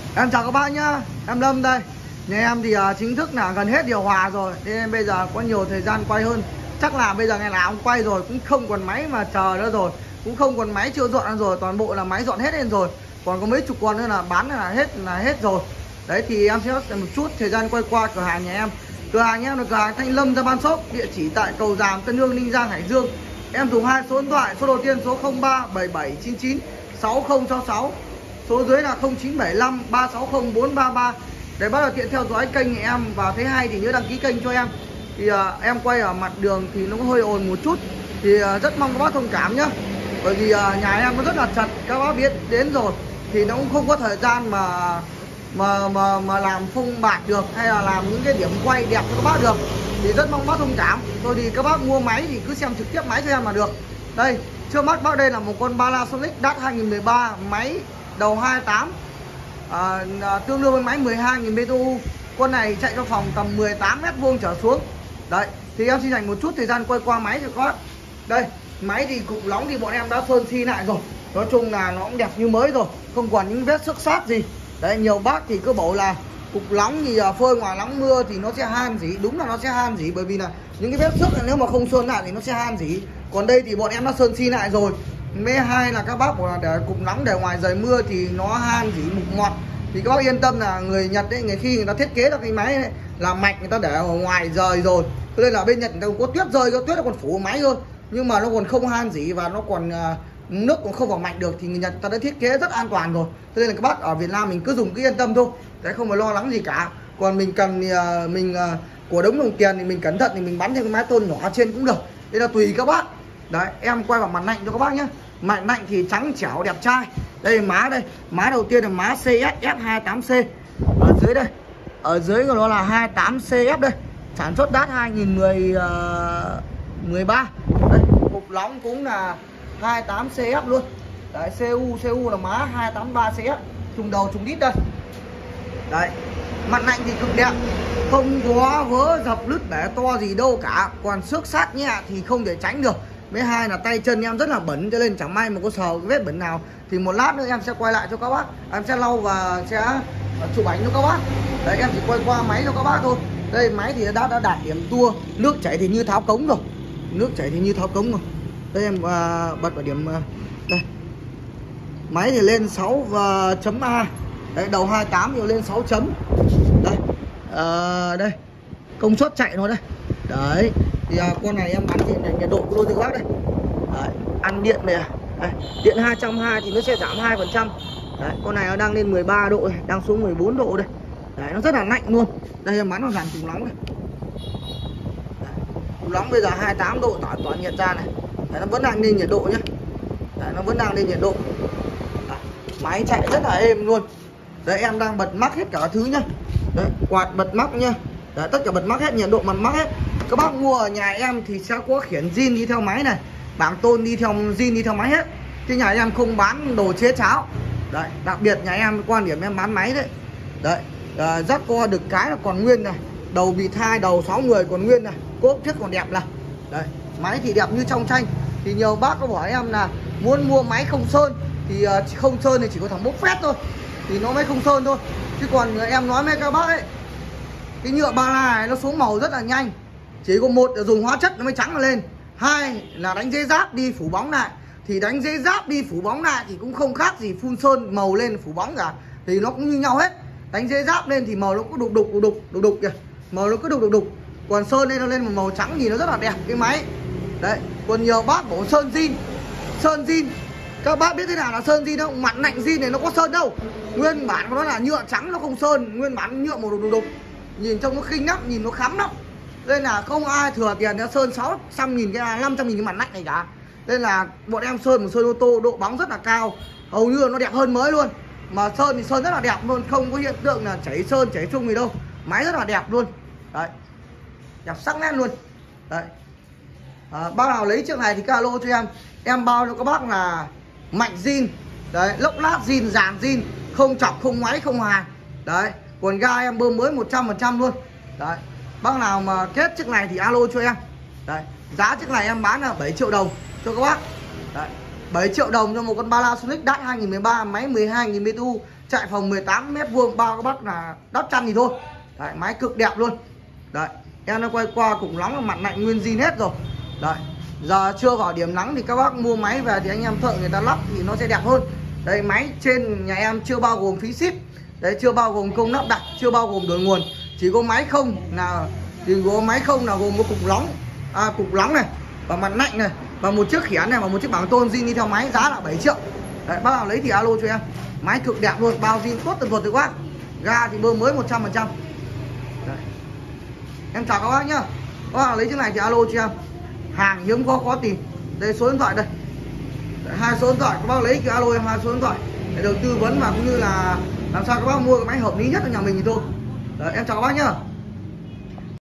Em chào các bác nhá, em Lâm đây. Nhà em thì chính thức là gần hết điều hòa rồi, nên bây giờ có nhiều thời gian quay hơn. Chắc là bây giờ ngày nào cũng quay rồi, cũng không còn máy mà chờ nữa rồi, cũng không còn máy chưa dọn rồi, toàn bộ là máy dọn hết lên rồi. Còn có mấy chục con nữa là bán là hết rồi. Đấy thì em sẽ một chút thời gian quay qua cửa hàng nhà em. Cửa hàng em là cửa hàng Thanh Lâm Gia Ban Shop, địa chỉ tại Cầu Giàm, Tân Hương, Ninh Giang, Hải Dương. Em dùng hai số điện thoại, số đầu tiên số 0377996066, số dưới là 0975 360 433 để bắt đầu tiện theo dõi kênh nhà em, và thấy hay thì nhớ đăng ký kênh cho em. Thì em quay ở mặt đường thì nó hơi ồn một chút, thì rất mong các bác thông cảm nhé. Bởi vì nhà em nó rất là chật, các bác biết đến rồi thì nó cũng không có thời gian mà làm phông bạt được, hay là làm những cái điểm quay đẹp cho các bác được, thì rất mong bác thông cảm. Rồi thì các bác mua máy thì cứ xem trực tiếp máy cho em là được. Đây trước mắt bác đây là một con Panasonic DAT 2013, máy đầu 28, tương đương với máy 12.000 BTU. Con này chạy trong phòng tầm 18 m² trở xuống. Đấy thì em xin dành một chút thời gian quay qua máy cho các bác. Đây máy thì cục nóng thì bọn em đã sơn xi lại rồi, nói chung là nó cũng đẹp như mới rồi, không còn những vết xước sát gì. Đấy, nhiều bác thì cứ bảo là cục nóng thì phơi ngoài nắng mưa thì nó sẽ han rỉ. Đúng là nó sẽ han rỉ, bởi vì là những cái vết xước nếu mà không sơn lại thì nó sẽ han rỉ. Còn đây thì bọn em đã sơn xi lại rồi. Mấy hai là các bác bảo là để cục nóng để ngoài trời mưa thì nó han rỉ mục ngọt, thì các bác yên tâm là người Nhật ấy, khi người ta thiết kế ra cái máy ấy, là mạch người ta để ở ngoài trời rồi, cho nên là bên Nhật người ta có tuyết rơi, có tuyết nó còn phủ máy thôi, nhưng mà nó còn không han rỉ và nó còn nước còn không vào mạch được, thì người Nhật ta đã thiết kế rất an toàn rồi. Cho nên là các bác ở Việt Nam mình cứ dùng cứ yên tâm thôi, đấy, không phải lo lắng gì cả. Còn mình cần thì mình của đống đồng tiền thì mình cẩn thận thì mình bắn thêm cái mái tôn nhỏ trên cũng được, đây là tùy các bác. Đấy em quay vào mặt lạnh cho các bác nhé. Mặt lạnh thì trắng trẻo đẹp trai. Đây má, đây má đầu tiên là má CS F28C ở dưới đây, ở dưới của nó là 28CF đây, sản xuất DAT 2013. Đây cục nóng cũng là 28CF luôn. Đấy CU là má 283CF, trùng đầu trùng đít đây. Đấy mặt lạnh thì cực đẹp, không có vớ dập lứt bể to gì đâu cả. Còn xước sát nhẹ thì không thể tránh được. Với hai là tay chân em rất là bẩn, cho nên chẳng may mà có sờ cái vết bẩn nào thì một lát nữa em sẽ quay lại cho các bác, em sẽ lau và sẽ chụp ảnh cho các bác. Đấy em chỉ quay qua máy cho các bác thôi. Đây máy thì đã đạt điểm tua, nước chảy thì như tháo cống rồi, nước chảy thì như tháo cống rồi. Đây em bật vào điểm đây, máy thì lên 6.A. Đấy đầu 28 thì lên 6 chấm. Đây đây công suất chạy nó đây. Đấy thì con này em bắn thì nhiệt độ của đôi bác đây. Đấy, ăn điện này, đây, điện 220 thì nó sẽ giảm 2%. Đấy, con này nó đang lên 13 độ này, đang xuống 14 độ đây. Đấy, nó rất là lạnh luôn. Đây em bắn vào dàn trùng nóng này. Trùng nóng bây giờ 28 độ tỏa nhiệt ra này. Đấy, nó vẫn đang lên nhiệt độ nhá. Đấy, nó vẫn đang lên nhiệt độ. Đấy, máy chạy rất là êm luôn. Đấy em đang bật mắc hết cả thứ nhá. Đấy, quạt bật mắc nhá. Đấy, tất cả bật mắc hết, nhiệt độ bật mắc hết. Các bác mua ở nhà em thì sẽ có khiển zin đi theo máy này, bảng tôn đi theo zin đi theo máy hết. Chứ nhà em không bán đồ chế cháo. Đấy, đặc biệt nhà em quan điểm em bán máy đấy. Đấy, dắt co được cái là còn nguyên này, đầu bị thai đầu 6 người còn nguyên này, cốp trước còn đẹp là. Đấy, máy thì đẹp như trong tranh. Thì nhiều bác có hỏi em là muốn mua máy không sơn thì không sơn thì chỉ có thằng bốc phét thôi, thì nó mới không sơn thôi. Chứ còn em nói với các bác ấy, cái nhựa ba la này nó xuống màu rất là nhanh. Chỉ có một là dùng hóa chất nó mới trắng lên, hai là đánh giấy giáp đi phủ bóng lại. Thì đánh giấy giáp đi phủ bóng lại thì cũng không khác gì phun sơn màu lên phủ bóng cả, thì nó cũng như nhau hết. Đánh giấy giáp lên thì màu nó cứ đục kìa, màu nó cứ đục. Còn sơn lên nó lên một màu trắng thì nó rất là đẹp cái máy. Đấy, còn nhiều bác bảo sơn zin. Các bác biết thế nào là sơn zin không? Mặt lạnh zin này nó có sơn đâu. Nguyên bản của nó là nhựa trắng, nó không sơn, nguyên bản nhựa màu đục. Nhìn trông nó khinh lắm, nhìn nó khắm lắm. Nên là không ai thừa tiền để sơn 600.000 cái 500.000 cái mặt lạnh này cả. Nên là bọn em sơn một sơn ô tô độ bóng rất là cao, hầu như là nó đẹp hơn mới luôn. Mà sơn thì sơn rất là đẹp luôn, không có hiện tượng là chảy sơn chảy chung gì đâu. Máy rất là đẹp luôn. Đấy, đẹp sắc nét luôn. Đấy, bác nào lấy chiếc này thì cứ alo cho em bao cho các bác là mạnh zin. Đấy, lốc lát zin, dàn zin, không chọc, không ngoáy, không hàn. Đấy, còn ga em bơm mới 100% luôn. Đấy, bác nào mà kết chiếc này thì alo cho em. Đấy, giá chiếc này em bán là 7 triệu đồng cho các bác. Đấy, 7 triệu đồng cho một con Panasonic DAT 2013, máy 12.000 BTU, chạy phòng 18 mét vuông, bao các bác là đắp chăn thì thôi. Đấy, máy cực đẹp luôn. Đấy, em đã quay qua cũng nóng là mặt lạnh nguyên zin hết rồi. Đấy, giờ chưa vào điểm nắng thì các bác mua máy về thì anh em thợ người ta lắp thì nó sẽ đẹp hơn. Đây, máy trên nhà em chưa bao gồm phí ship. Đấy, chưa bao gồm công lắp đặt, chưa bao gồm đổi nguồn, chỉ có máy không là gồm có cục nóng này và mặt lạnh này và một chiếc khiển này và một chiếc bảng tôn zin đi theo máy, giá là 7 triệu. Đấy, bác nào lấy thì alo cho em. Máy cực đẹp luôn, bao zin tốt tuyệt vời từ quá. Ga thì bơm mới 100%. Đấy. Em chào các bác nhá. Các bác nào lấy chiếc này thì alo cho em. Hàng hiếm có tìm. Đây số điện thoại đây. Đấy, 2 số điện thoại, các bác lấy thì alo em 2 số điện thoại để được tư vấn và cũng như là làm sao các bác mua cái máy hợp lý nhất ở nhà mình thì thôi. Đấy, em chào các bác nhá.